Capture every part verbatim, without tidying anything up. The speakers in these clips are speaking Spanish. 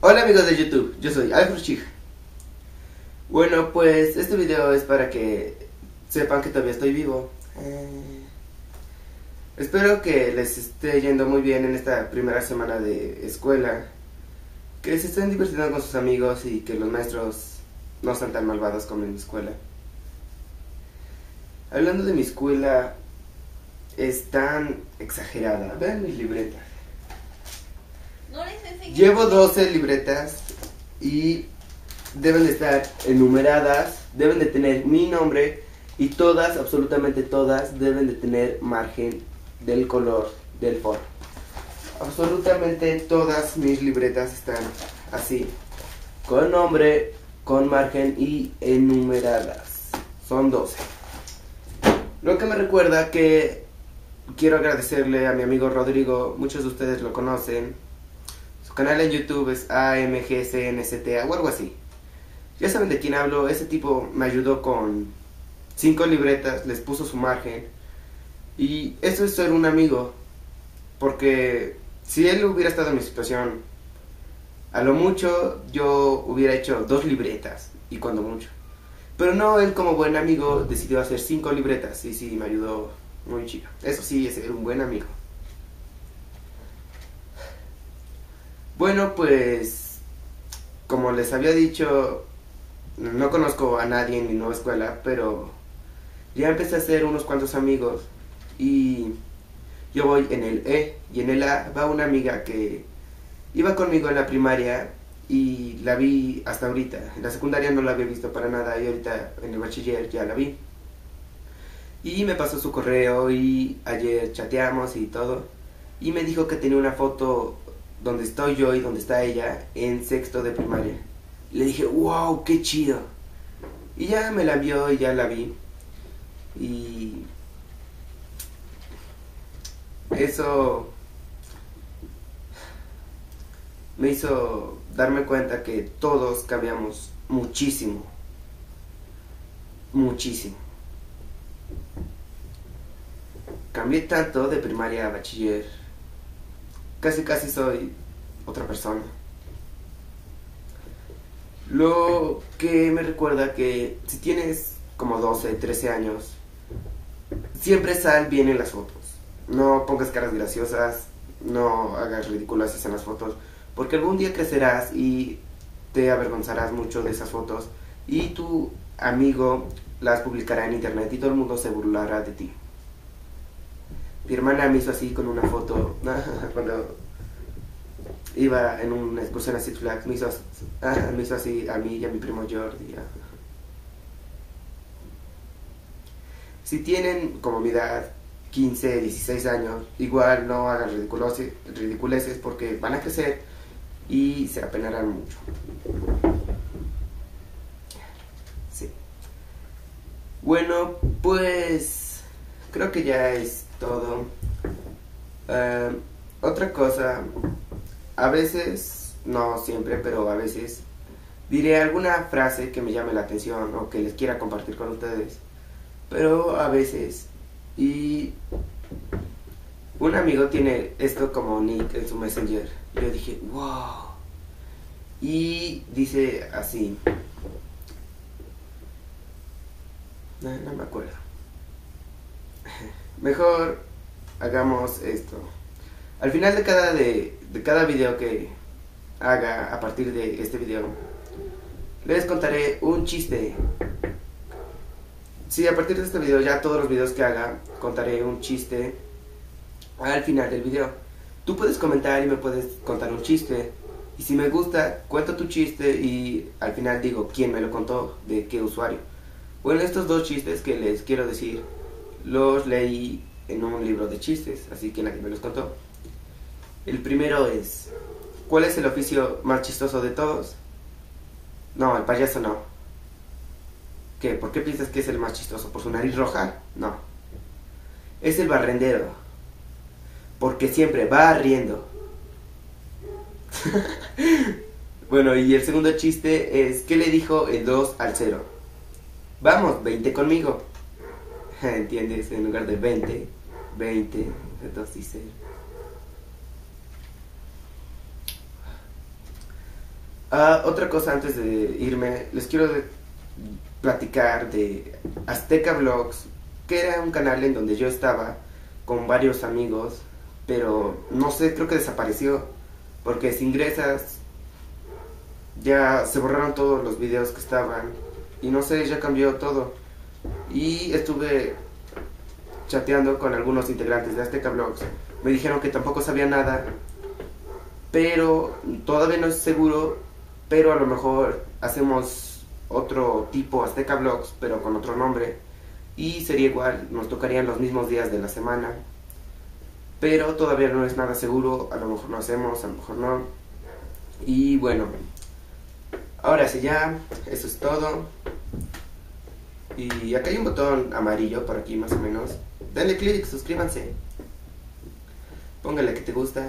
Hola amigos de YouTube, yo soy Alfred Chig. Bueno, pues este video es para que sepan que todavía estoy vivo. eh, Espero que les esté yendo muy bien en esta primera semana de escuela, que se estén divirtiendo con sus amigos y que los maestros no sean tan malvados como en mi escuela. Hablando de mi escuela, es tan exagerada. Vean mis libretas. No les enseñé. Llevo doce libretas y deben de estar enumeradas, deben de tener mi nombre y todas, absolutamente todas, deben de tener margen del color del foro. Absolutamente todas mis libretas están así, con nombre, con margen y enumeradas. Son doce. Lo que me recuerda que quiero agradecerle a mi amigo Rodrigo, muchos de ustedes lo conocen. Su canal en YouTube es A M G C N Z T A o algo así. Ya saben de quién hablo. Ese tipo me ayudó con cinco libretas, les puso su margen. Y eso es ser un amigo. Porque si él hubiera estado en mi situación, a lo mucho yo hubiera hecho dos libretas. Y cuando mucho. Pero no, él como buen amigo decidió hacer cinco libretas. Y sí, me ayudó muy chido. Eso sí, es ser un buen amigo. Bueno, pues como les había dicho, no conozco a nadie en mi nueva escuela, pero ya empecé a hacer unos cuantos amigos y yo voy en el E y en el A va una amiga que iba conmigo en la primaria y la vi hasta ahorita. En la secundaria no la había visto para nada y ahorita en el bachiller ya la vi. Y me pasó su correo y ayer chateamos y todo y me dijo que tenía una foto donde estoy yo y donde está ella en sexto de primaria. Le dije, wow, qué chido. Y ya me la envió y ya la vi. Y eso me hizo darme cuenta que todos cambiamos muchísimo. Muchísimo. Cambié tanto de primaria a bachiller. Casi casi soy otra persona. Lo que me recuerda que si tienes como doce, trece años, siempre sal bien en las fotos. No pongas caras graciosas, no hagas ridículas en las fotos, porque algún día crecerás y te avergonzarás mucho de esas fotos y tu amigo las publicará en internet y todo el mundo se burlará de ti. Mi hermana me hizo así con una foto cuando iba en una excursión a Six Flags, me hizo, me hizo así a mí y a mi primo Jordi. Si tienen como mi edad, quince, dieciséis años, igual no hagan ridiculeces porque van a crecer y se apenarán mucho. Sí. Bueno, pues creo que ya es todo. Uh, otra cosa, a veces, no siempre, pero a veces diré alguna frase que me llame la atención o que les quiera compartir con ustedes, pero a veces, y un amigo tiene esto como nick en su Messenger, y yo dije, wow, y dice así, no, no me acuerdo. Mejor hagamos esto. Al final de cada, de, de cada video que haga a partir de este video, les contaré un chiste. Sí, a partir de este video, ya todos los videos que haga, contaré un chiste al final del video. Tú puedes comentar y me puedes contar un chiste. Y si me gusta, cuento tu chiste y al final digo quién me lo contó, de qué usuario. Bueno, estos dos chistes que les quiero decir, los leí en un libro de chistes, así que nadie me los contó. El primero es, ¿cuál es el oficio más chistoso de todos? No, el payaso no. ¿Qué? ¿Por qué piensas que es el más chistoso? ¿Por su nariz roja? No. Es el barrendero. Porque siempre va riendo. Bueno, y el segundo chiste es, ¿qué le dijo el dos al cero? Vamos, veinte conmigo. ¿Entiendes? En lugar de veinte, veinte, dos y cero. Ah, otra cosa antes de irme, les quiero de- platicar de Azteca Vlogs, que era un canal en donde yo estaba con varios amigos, pero no sé, creo que desapareció, porque si ingresas ya se borraron todos los videos que estaban, y no sé, ya cambió todo. Y estuve chateando con algunos integrantes de Azteca Vlogs, me dijeron que tampoco sabía nada, pero todavía no es seguro, pero a lo mejor hacemos otro tipo Azteca Vlogs, pero con otro nombre, y sería igual, nos tocarían los mismos días de la semana, pero todavía no es nada seguro, a lo mejor lo hacemos, a lo mejor no. Y bueno, ahora sí ya, eso es todo. Y acá hay un botón amarillo por aquí más o menos, denle clic, suscríbanse, póngale que te gusta.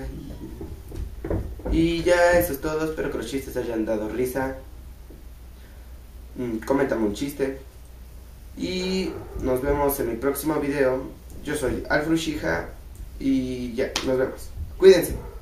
Y ya eso es todo, espero que los chistes hayan dado risa. Mm, coméntame un chiste. Y nos vemos en mi próximo video. Yo soy Alfred Uchiha y ya, nos vemos. Cuídense.